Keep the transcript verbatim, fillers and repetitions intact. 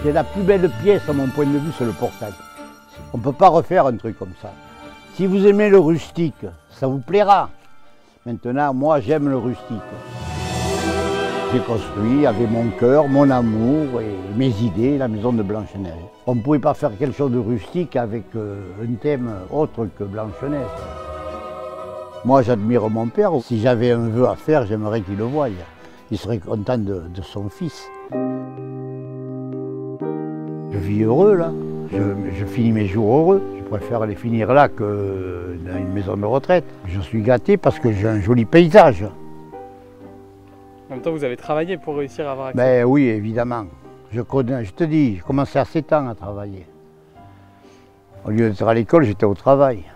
C'est la plus belle pièce à mon point de vue, c'est le portail. On ne peut pas refaire un truc comme ça. Si vous aimez le rustique, ça vous plaira. Maintenant, moi j'aime le rustique. J'ai construit avec mon cœur, mon amour et mes idées la maison de Blanche-Neige. On ne pouvait pas faire quelque chose de rustique avec euh, un thème autre que Blanche-Neige. Moi j'admire mon père. Si j'avais un vœu à faire, j'aimerais qu'il le voie. Il serait content de, de son fils. Je vis heureux là. Je, je finis mes jours heureux. Je préfère les finir là que dans une maison de retraite. Je suis gâté parce que j'ai un joli paysage. En même temps, vous avez travaillé pour réussir à avoir accès. Ben oui, évidemment. Je, connais, je te dis, j'ai commencé à sept ans à travailler. Au lieu d'être à l'école, j'étais au travail.